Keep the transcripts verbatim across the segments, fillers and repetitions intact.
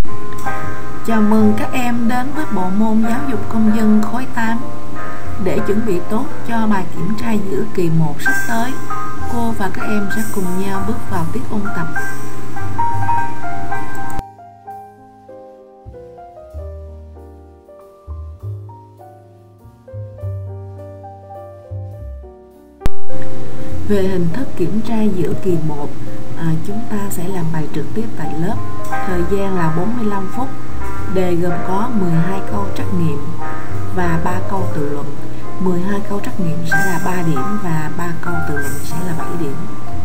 Chào mừng các em đến với bộ môn giáo dục công dân khối tám. Để chuẩn bị tốt cho bài kiểm tra giữa kỳ một sắp tới, cô và các em sẽ cùng nhau bước vào tiết ôn tập. Về hình thức kiểm tra giữa kỳ một, à, chúng ta sẽ làm bài trực tiếp tại lớp. Thời gian là bốn mươi lăm phút. Đề gồm có mười hai câu trắc nghiệm và ba câu tự luận. mười hai câu trắc nghiệm sẽ là ba điểm và ba câu tự luận sẽ là bảy điểm.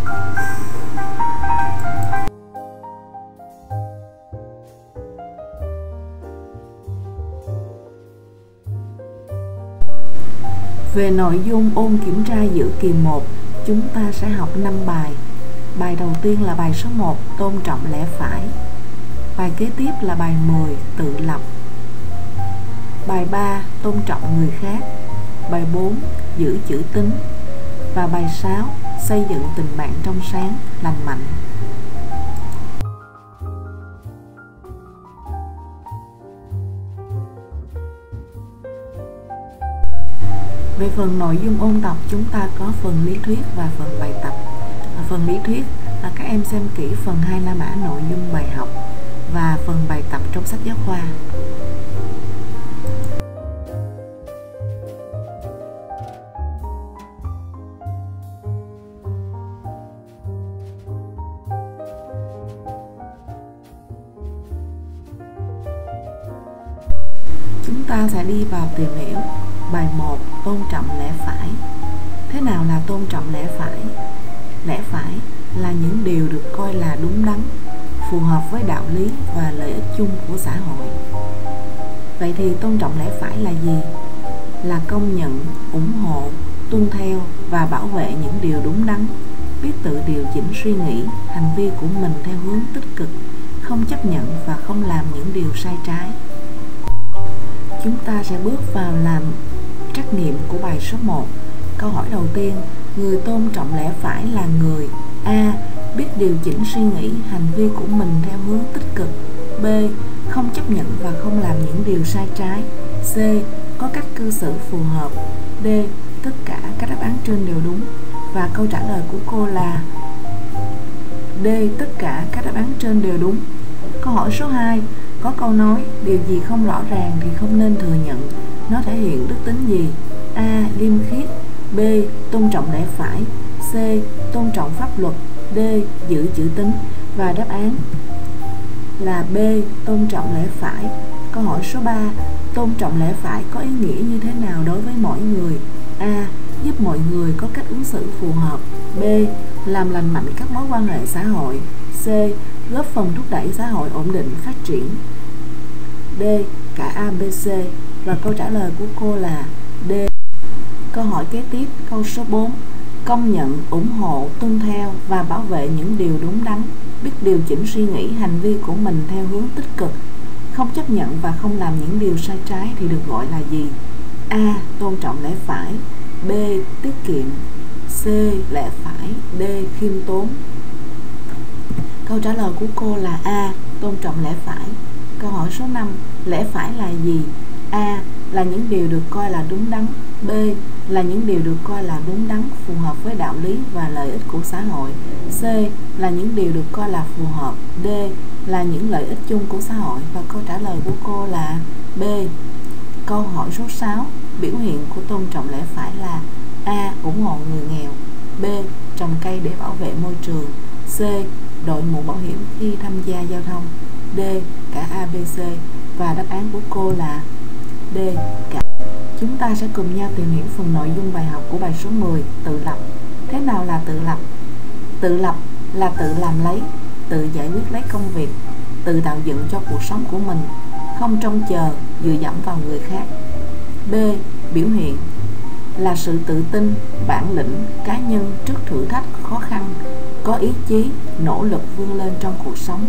Về nội dung ôn kiểm tra giữa kỳ một, chúng ta sẽ học năm bài. Bài đầu tiên là bài số một, tôn trọng lẽ phải. Bài kế tiếp là bài mười, tự lập. Bài ba, tôn trọng người khác. Bài bốn, giữ chữ tín. Và bài sáu, xây dựng tình bạn trong sáng, lành mạnh. Về phần nội dung ôn tập, chúng ta có phần lý thuyết và phần bài tập. Ở phần lý thuyết là các em xem kỹ phần hai la mã nội dung bài học và phần bài tập trong sách giáo khoa. Chúng ta sẽ đi vào tìm hiểu. Bài một, tôn trọng lẽ phải. Thế nào là tôn trọng lẽ phải? Lẽ phải là những điều được coi là đúng đắn, phù hợp với đạo lý và lợi ích chung của xã hội. Vậy thì tôn trọng lẽ phải là gì? Là công nhận, ủng hộ, tuân theo và bảo vệ những điều đúng đắn, biết tự điều chỉnh suy nghĩ, hành vi của mình theo hướng tích cực, không chấp nhận và không làm những điều sai trái. Chúng ta sẽ bước vào làm trắc nghiệm của bài số một. Câu hỏi đầu tiên, người tôn trọng lẽ phải là người A. Biết điều chỉnh suy nghĩ, hành vi của mình theo hướng tích cực. B. Không chấp nhận và không làm những điều sai trái. C. Có cách cư xử phù hợp. D. Tất cả các đáp án trên đều đúng. Và câu trả lời của cô là D. Tất cả các đáp án trên đều đúng. Câu hỏi số hai, có câu nói điều gì không rõ ràng thì không nên thừa nhận. Nó thể hiện đức tính gì? A. Liêm khiết. B. Tôn trọng lẽ phải. C. Tôn trọng pháp luật. D. Giữ chữ tín. Và đáp án là B. Tôn trọng lẽ phải. Câu hỏi số ba, tôn trọng lẽ phải có ý nghĩa như thế nào đối với mỗi người? A. Giúp mọi người có cách ứng xử phù hợp. B. Làm lành mạnh các mối quan hệ xã hội. C. Góp phần thúc đẩy xã hội ổn định phát triển. D. Cả A, B, C. Và câu trả lời của cô là D. Câu hỏi kế tiếp, câu số bốn, công nhận, ủng hộ, tuân theo và bảo vệ những điều đúng đắn, biết điều chỉnh suy nghĩ, hành vi của mình theo hướng tích cực, không chấp nhận và không làm những điều sai trái thì được gọi là gì? A. Tôn trọng lẽ phải. B. Tiết kiệm. C. Lẽ phải. D. Khiêm tốn. Câu trả lời của cô là A. Tôn trọng lẽ phải. Câu hỏi số năm, lẽ phải là gì? A. Là những điều được coi là đúng đắn. B. Là những điều được coi là đúng đắn, phù hợp với đạo lý và lợi ích của xã hội. C. Là những điều được coi là phù hợp. D. Là những lợi ích chung của xã hội. Và câu trả lời của cô là B. Câu hỏi số sáu, biểu hiện của tôn trọng lẽ phải là A. Ủng hộ người nghèo. B. Trồng cây để bảo vệ môi trường. C. Đội mũ bảo hiểm khi tham gia giao thông. D. Cả A, B, C. Và đáp án của cô là D. Cả. Chúng ta sẽ cùng nhau tìm hiểu phần nội dung bài học của bài số mười, tự lập. Thế nào là tự lập? Tự lập là tự làm lấy, tự giải quyết lấy công việc, tự tạo dựng cho cuộc sống của mình, không trông chờ, dựa dẫm vào người khác. B. Biểu hiện là sự tự tin, bản lĩnh, cá nhân trước thử thách, khó khăn, có ý chí, nỗ lực vươn lên trong cuộc sống.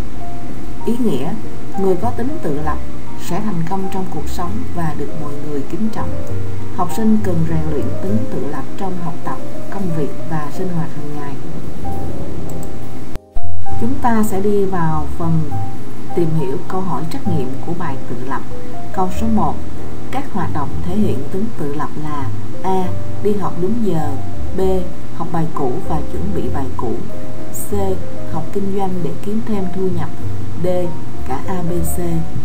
Ý nghĩa, người có tính tự lập sẽ thành công trong cuộc sống và được mọi người kính trọng. Học sinh cần rèn luyện tính tự lập trong học tập, công việc và sinh hoạt hàng ngày. Chúng ta sẽ đi vào phần tìm hiểu câu hỏi trắc nghiệm của bài tự lập. Câu số một. Các hoạt động thể hiện tính tự lập là: A. Đi học đúng giờ. B. Học bài cũ và chuẩn bị bài cũ. C. Học kinh doanh để kiếm thêm thu nhập. D. Cả A, B, C.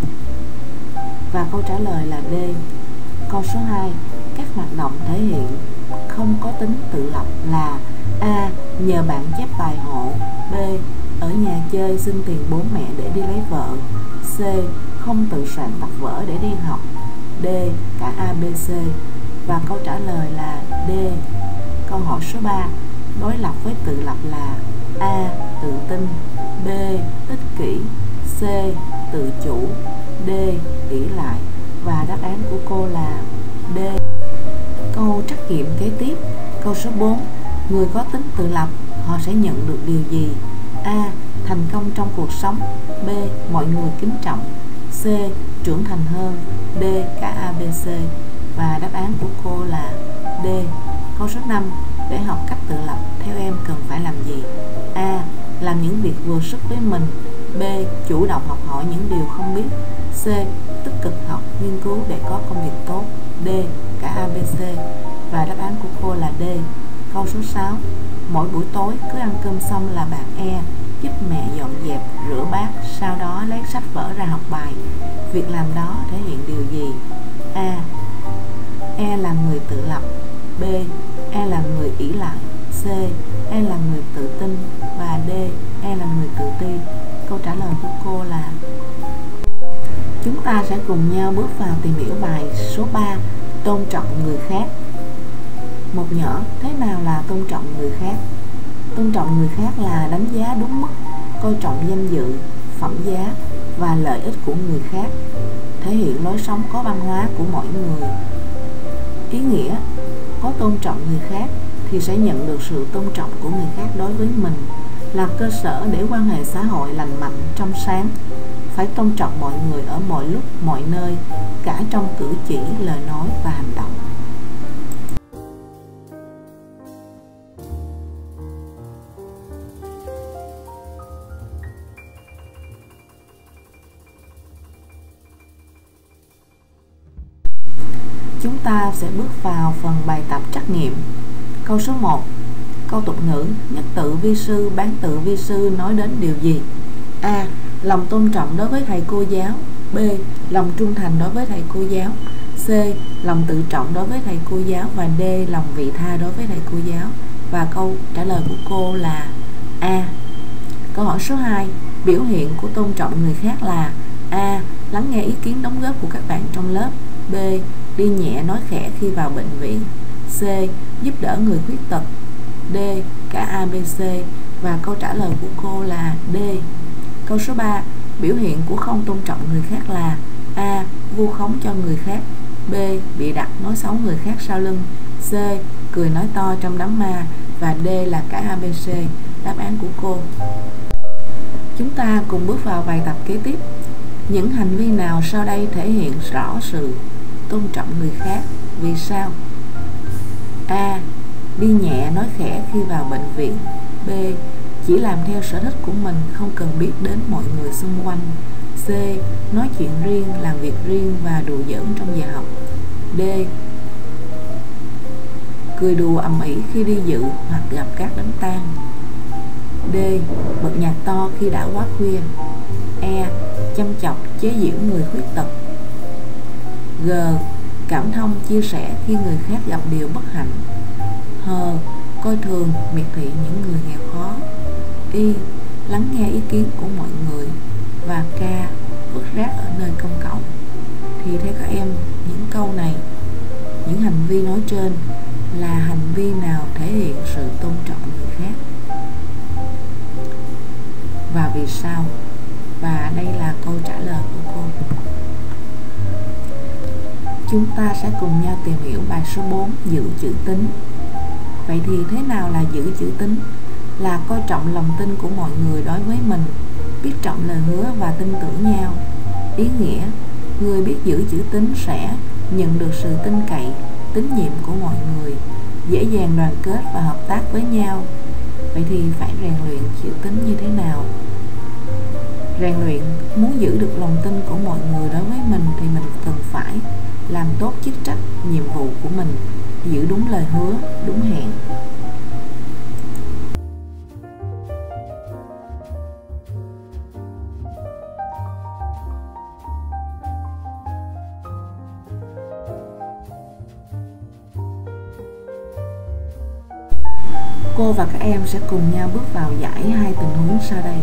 Và câu trả lời là D. Câu số hai. Các hoạt động thể hiện không có tính tự lập là: A. Nhờ bạn chép bài hộ. B. Ở nhà chơi xin tiền bố mẹ để đi lấy vợ. C. Không tự soạn tập vở để đi học. D. Cả A, B, C. Và câu trả lời là D. Câu hỏi số ba. Đối lập với tự lập là: A. Tự tin. B. Ích kỷ. C. Tự chủ. D. ỷ lại. Và đáp án của cô là D. Câu trắc nghiệm kế tiếp. Câu số bốn. Người có tính tự lập, họ sẽ nhận được điều gì? A. Thành công trong cuộc sống. B. Mọi người kính trọng. C. Trưởng thành hơn. D. Cả A, B, C. Và đáp án của cô là D. Câu số năm. Để học cách tự lập, theo em cần phải làm gì? A. Làm những việc vừa sức với mình. B. Chủ động học hỏi những điều không biết. C. Tích cực học, nghiên cứu để có công việc tốt. D. Cả A, B, C. Và đáp án của cô là D. Câu số sáu. Mỗi buổi tối cứ ăn cơm xong là bạn E giúp mẹ dọn dẹp, rửa bát, sau đó lấy sách vở ra học bài. Việc làm đó thể hiện điều gì? A. E là người tự lập. B. E là người ỷ lại. C. E là người tự tin. Và D. E là người tự ti. Câu trả lời của cô là: chúng ta sẽ cùng nhau bước vào tìm hiểu bài số ba. Tôn trọng người khác. Một nhỏ, thế nào là tôn trọng người khác? Tôn trọng người khác là đánh giá đúng mức, coi trọng danh dự, phẩm giá và lợi ích của người khác, thể hiện lối sống có văn hóa của mỗi người. Ý nghĩa: có tôn trọng người khác thì sẽ nhận được sự tôn trọng của người khác đối với mình, là cơ sở để quan hệ xã hội lành mạnh, trong sáng. Phải tôn trọng mọi người ở mọi lúc, mọi nơi, cả trong cử chỉ, lời nói và hành động. Chúng ta sẽ bước vào phần bài tập trắc nghiệm. Câu số một. Câu tục ngữ nhất tự vi sư, bán tự vi sư nói đến điều gì? A. Lòng tôn trọng đối với thầy cô giáo. B. Lòng trung thành đối với thầy cô giáo. C. Lòng tự trọng đối với thầy cô giáo. Và D. Lòng vị tha đối với thầy cô giáo. Và câu trả lời của cô là A. Câu hỏi số hai. Biểu hiện của tôn trọng người khác là: A. Lắng nghe ý kiến đóng góp của các bạn trong lớp. B. Đi nhẹ nói khẽ khi vào bệnh viện. C. Giúp đỡ người khuyết tật. D. Cả A, B, C. Và câu trả lời của cô là D. Câu số ba. Biểu hiện của không tôn trọng người khác là: A. Vu khống cho người khác. B. Bịa đặt nói xấu người khác sau lưng. C. Cười nói to trong đám ma. Và D là cả A, B, C. Đáp án của cô. Chúng ta cùng bước vào bài tập kế tiếp. Những hành vi nào sau đây thể hiện rõ sự tôn trọng người khác? Vì sao? A. Đi nhẹ nói khẽ khi vào bệnh viện. B. Chỉ làm theo sở thích của mình, không cần biết đến mọi người xung quanh. C. Nói chuyện riêng, làm việc riêng và đùa giỡn trong giờ học. D. Cười đùa ầm ĩ khi đi dự hoặc gặp các đám tang. D. Bật nhạc to khi đã quá khuya. E. Chăm chọc chế giễu người khuyết tật. G. Cảm thông chia sẻ khi người khác gặp điều bất hạnh. H. Coi thường miệt thị những người nghèo khó. Y. Lắng nghe ý kiến của mọi người. Và K. Vứt rác ở nơi công cộng. Thì theo các em, những câu này, những hành vi nói trên là hành vi nào thể hiện sự tôn trọng người khác và vì sao? Và đây là câu trả lời của cô. Chúng ta sẽ cùng nhau tìm hiểu bài số bốn, giữ chữ tín. Vậy thì thế nào là giữ chữ tín? Là coi trọng lòng tin của mọi người đối với mình, biết trọng lời hứa và tin tưởng nhau. Ý nghĩa: người biết giữ chữ tín sẽ nhận được sự tin cậy, tín nhiệm của mọi người, dễ dàng đoàn kết và hợp tác với nhau. Vậy thì phải rèn luyện chữ tín như thế nào? Rèn luyện muốn giữ được lòng tin của mọi người đối với mình thì mình cần phải làm tốt chức trách, nhiệm vụ của mình, giữ đúng lời hứa, đúng hẹn. Cô và các em sẽ cùng nhau bước vào giải hai tình huống sau đây.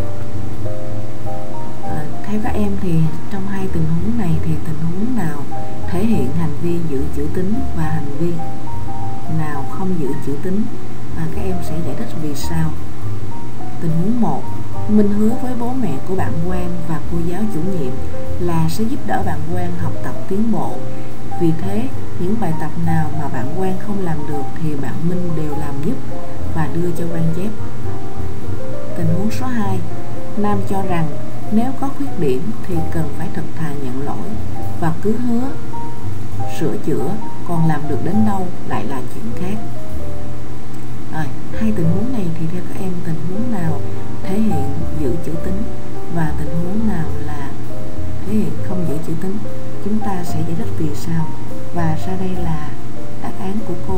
À, theo các em thì trong hai tình huống này thì tình huống nào thể hiện hành vi giữ chữ tín và hành vi nào không giữ chữ tín? À, các em sẽ giải thích vì sao. Tình huống một, Minh hứa với bố mẹ của bạn Quang và cô giáo chủ nhiệm là sẽ giúp đỡ bạn Quang học tập tiến bộ. Vì thế, những bài tập nào mà bạn Quang không làm được thì bạn Minh đều làm giúp và đưa cho Quang chép. Tình huống số hai, Nam cho rằng nếu có khuyết điểm thì cần phải thật thà nhận lỗi và cứ hứa sửa chữa, còn làm được đến đâu lại là chuyện khác. Rồi, hai tình huống này thì theo các em tình huống nào thể hiện giữ chữ tín và tình huống nào là thể hiện không giữ chữ tín? Chúng ta sẽ giải thích vì sao. Và sau đây là đáp án của cô.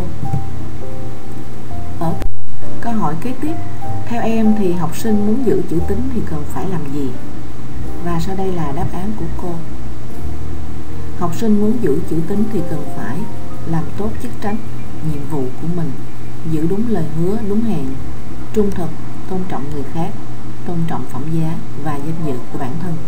Ở câu hỏi kế tiếp, theo em thì học sinh muốn giữ chữ tín thì cần phải làm gì? Và sau đây là đáp án của cô. Học sinh muốn giữ chữ tín thì cần phải làm tốt chức trách, nhiệm vụ của mình, giữ đúng lời hứa, đúng hẹn, trung thực, tôn trọng người khác, tôn trọng phẩm giá và danh dự của bản thân.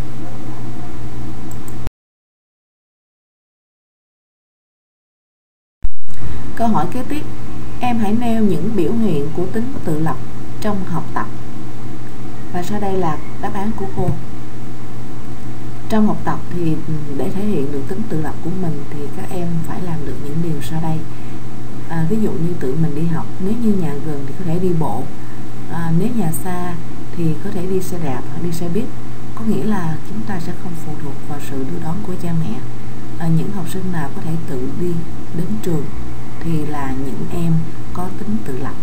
Câu hỏi kế tiếp, em hãy nêu những biểu hiện của tính tự lập trong học tập. Và sau đây là đáp án của cô. Trong học tập thì để thể hiện được tính tự lập của mình thì các em phải làm được những điều sau đây. À, ví dụ như tự mình đi học, nếu như nhà gần thì có thể đi bộ, à, nếu nhà xa thì có thể đi xe đạp hoặc đi xe buýt. Có nghĩa là chúng ta sẽ không phụ thuộc vào sự đưa đón của cha mẹ. À, những học sinh nào có thể tự đi đến trường thì là những em có tính tự lập.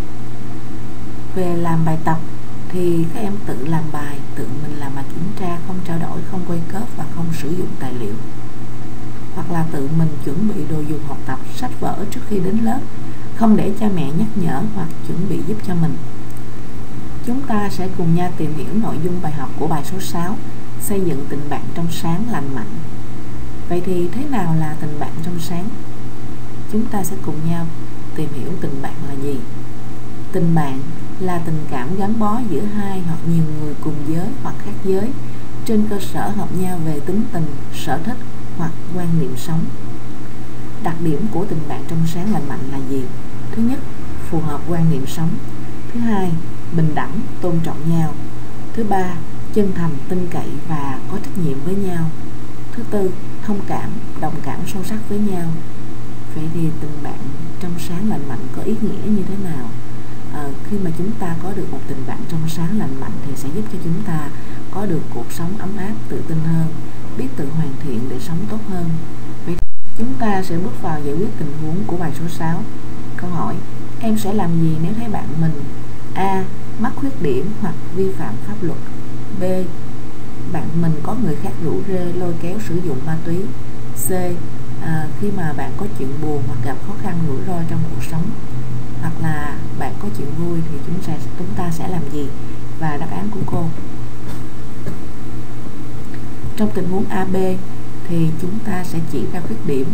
Về làm bài tập thì các em tự làm bài, tự mình làm bài kiểm tra, không trao đổi, không quay cớp và không sử dụng tài liệu. Hoặc là tự mình chuẩn bị đồ dùng học tập, sách vở trước khi đến lớp, không để cha mẹ nhắc nhở hoặc chuẩn bị giúp cho mình. Chúng ta sẽ cùng nhau tìm hiểu nội dung bài học của bài số sáu, xây dựng tình bạn trong sáng lành mạnh. Vậy thì thế nào là tình bạn trong sáng? Chúng ta sẽ cùng nhau tìm hiểu tình bạn là gì. Tình bạn là tình cảm gắn bó giữa hai hoặc nhiều người cùng giới hoặc khác giới trên cơ sở hợp nhau về tính tình, sở thích hoặc quan niệm sống. Đặc điểm của tình bạn trong sáng lành mạnh là gì? Thứ nhất, phù hợp quan niệm sống. Thứ hai, bình đẳng, tôn trọng nhau. Thứ ba, chân thành, tin cậy và có trách nhiệm với nhau. Thứ tư, thông cảm, đồng cảm sâu sắc với nhau. Vậy thì tình bạn trong sáng lành mạnh có ý nghĩa như thế nào? À, khi mà chúng ta có được một tình bạn trong sáng lành mạnh thì sẽ giúp cho chúng ta có được cuộc sống ấm áp, tự tin hơn, biết tự hoàn thiện để sống tốt hơn. Vậy chúng ta sẽ bước vào giải quyết tình huống của bài số sáu. Câu hỏi, em sẽ làm gì nếu thấy bạn mình A. mắc khuyết điểm hoặc vi phạm pháp luật, B. bạn mình có người khác rủ rê lôi kéo sử dụng ma túy, C. À, khi mà bạn có chuyện buồn hoặc gặp khó khăn rủi ro trong cuộc sống, hoặc là bạn có chuyện vui thì chúng ta, chúng ta sẽ làm gì? Và đáp án của cô. Trong tình huống A B thì chúng ta sẽ chỉ ra khuyết điểm,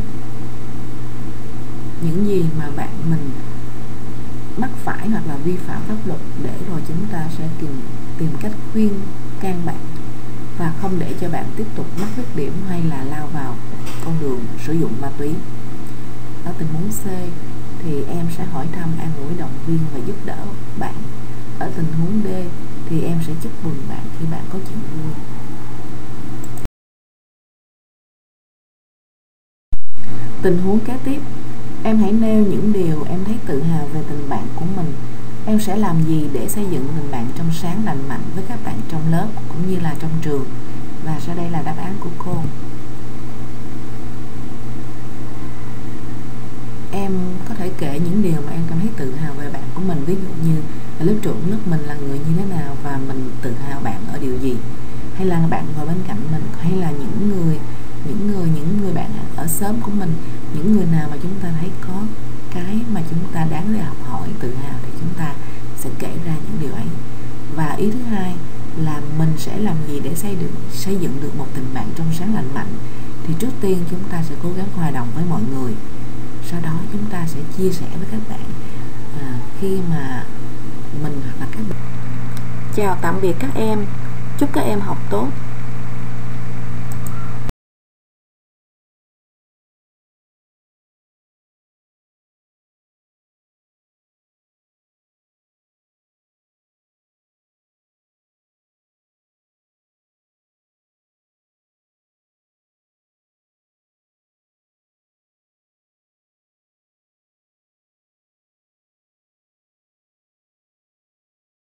những gì mà bạn mình mắc phải hoặc là vi phạm pháp luật, để rồi chúng ta sẽ tìm, tìm cách khuyên can bạn và không để cho bạn tiếp tục mắc khuyết điểm hay là lao vào con đường sử dụng ma túy. Ở tình huống C thì em sẽ hỏi thăm, an ủi, động viên và giúp đỡ bạn. Ở tình huống D thì em sẽ chúc mừng bạn khi bạn có chuyện vui. Tình huống kế tiếp, em hãy nêu những điều em thấy tự hào về tình bạn của mình. Em sẽ làm gì để xây dựng tình bạn trong sáng lành mạnh với các bạn trong lớp cũng như là trong trường? Và sau đây là đáp án của cô. Em có thể kể những điều mà em cảm thấy tự hào về bạn của mình. Ví dụ như lớp trưởng lớp mình là người như thế nào và mình tự hào bạn ở điều gì, hay là bạn ngồi bên cạnh mình, hay là những người những người những người bạn ở xóm của mình, những người nào mà chúng ta thấy có cái mà chúng ta đáng để học hỏi, tự hào thì chúng ta sẽ kể ra những điều ấy. Và ý thứ hai là mình sẽ làm gì để xây được xây dựng được một tình bạn trong sáng lành mạnh. Thì trước tiên chúng ta sẽ cố gắng hòa đồng với mọi người, sau đó chúng ta sẽ chia sẻ với các bạn à, khi mà mình hoặc là các bạn. Chào tạm biệt các em, chúc các em học tốt.